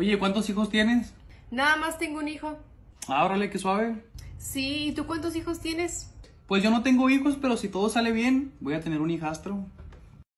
Oye, ¿cuántos hijos tienes? Nada más tengo un hijo. Ah, órale, qué suave. Sí, ¿y tú cuántos hijos tienes? Pues yo no tengo hijos, pero si todo sale bien, voy a tener un hijastro.